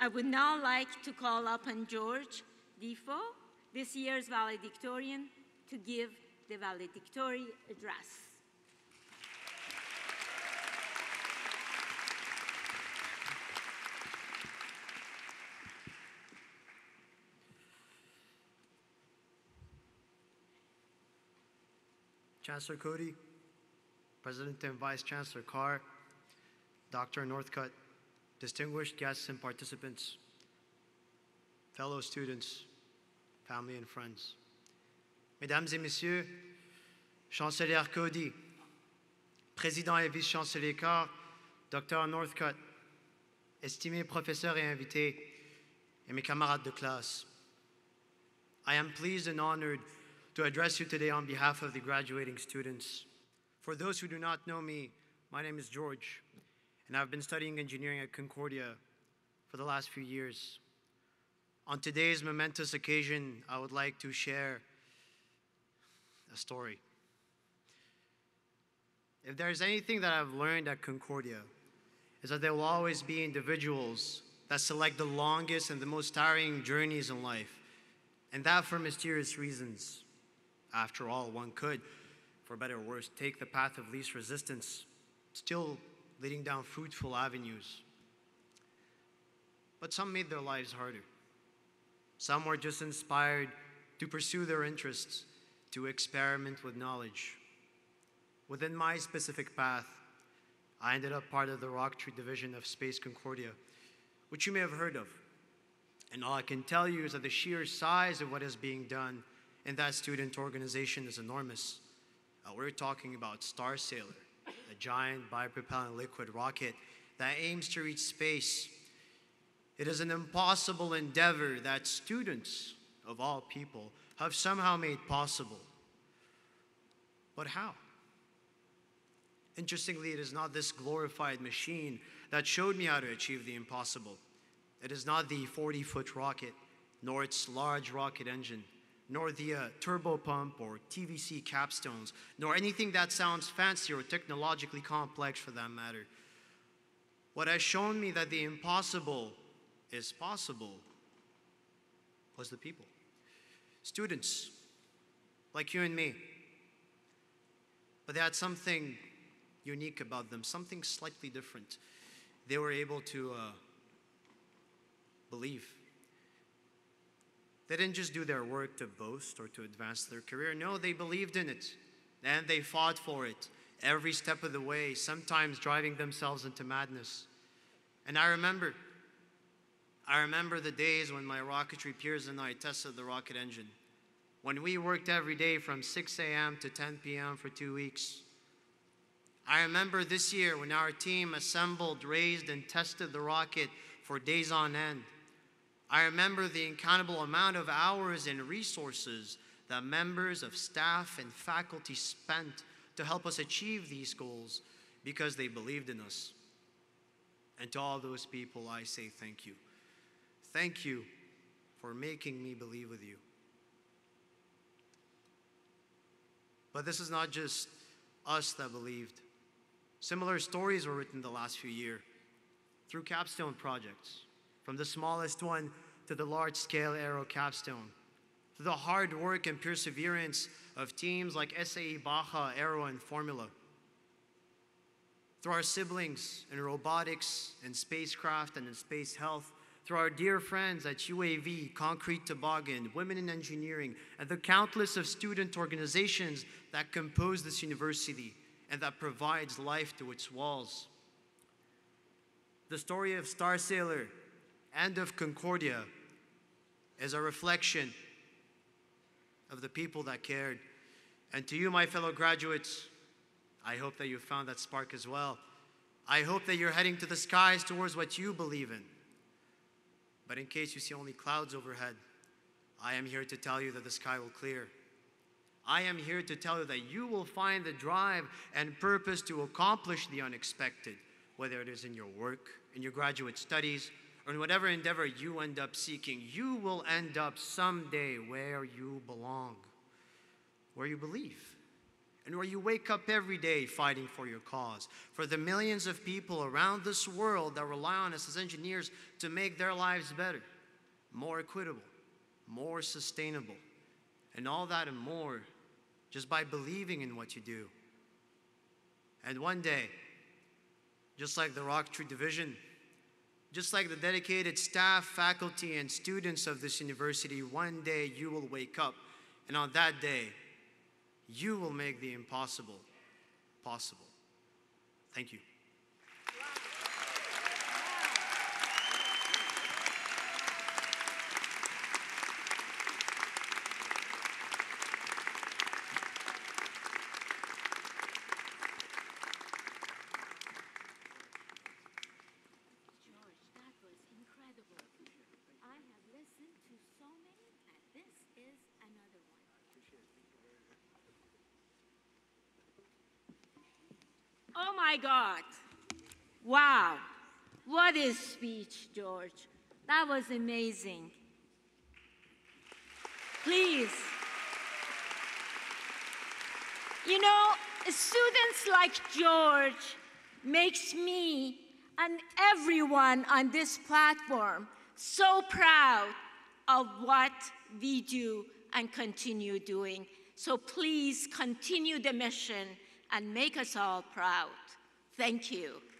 would now like to call upon George Defo, this year's valedictorian, to give the valedictory address. Chancellor Cody, President and Vice Chancellor Carr, Dr. Northcutt, distinguished guests and participants, fellow students, family and friends. Mesdames et Messieurs, Chancelier Cody, Président et Vice-Chancelier Carr, Dr. Northcutt, estimés professeurs et invités, et mes camarades de classe, I am pleased and honored to address you today on behalf of the graduating students. For those who do not know me, my name is George, and I've been studying engineering at Concordia for the last few years. On today's momentous occasion, I would like to share a story. If there's anything that I've learned at Concordia, is that there will always be individuals that select the longest and the most tiring journeys in life, and that for mysterious reasons. After all, one could, for better or worse, take the path of least resistance, still leading down fruitful avenues. But some made their lives harder. Some were just inspired to pursue their interests, to experiment with knowledge. Within my specific path, I ended up part of the rocketry division of Space Concordia, which you may have heard of. And all I can tell you is that the sheer size of what is being done in that student organization is enormous. We're talking about Star Sailor, a giant bipropellant liquid rocket that aims to reach space. It is an impossible endeavor that students, of all people, have somehow made possible. But how? Interestingly, it is not this glorified machine that showed me how to achieve the impossible. It is not the 40-foot rocket, nor its large rocket engine, nor the turbo pump or TVC capstones, nor anything that sounds fancy or technologically complex for that matter. What has shown me that the impossible is possible was the people. Students, like you and me. But they had something unique about them, something slightly different. They were able to believe. They didn't just do their work to boast or to advance their career. No, they believed in it, and they fought for it every step of the way, sometimes driving themselves into madness. And I remember the days when my rocketry peers and I tested the rocket engine, when we worked every day from 6 a.m. to 10 p.m. for 2 weeks. I remember this year when our team assembled, raised, and tested the rocket for days on end. I remember the incountable amount of hours and resources that members of staff and faculty spent to help us achieve these goals because they believed in us. And to all those people, I say thank you. Thank you for making me believe with you. But this is not just us that believed. Similar stories were written the last few years through capstone projects, from the smallest one to the large-scale aero capstone, through the hard work and perseverance of teams like SAE Baja, Aero, and Formula, through our siblings in robotics and spacecraft and in space health, through our dear friends at UAV, Concrete Toboggan, Women in Engineering, and the countless of student organizations that compose this university and that provides life to its walls. The story of Star Sailor and of Concordia is a reflection of the people that cared. And to you, my fellow graduates, I hope that you found that spark as well. I hope that you're heading to the skies towards what you believe in. But in case you see only clouds overhead, I am here to tell you that the sky will clear. I am here to tell you that you will find the drive and purpose to accomplish the unexpected, whether it is in your work, in your graduate studies, or in whatever endeavor you end up seeking. You will end up someday where you belong, where you believe. and where you wake up every day fighting for your cause, for the millions of people around this world that rely on us as engineers to make their lives better, more equitable, more sustainable, and all that and more just by believing in what you do. And one day, just like the Rocketry Division, just like the dedicated staff, faculty, and students of this university, one day you will wake up, and on that day, you will make the impossible possible. Thank you. Oh my God. Wow. What a speech, George. That was amazing. Please. You know, students like George makes me and everyone on this platform so proud of what we do and continue doing. So please continue the mission and make us all proud. Thank you.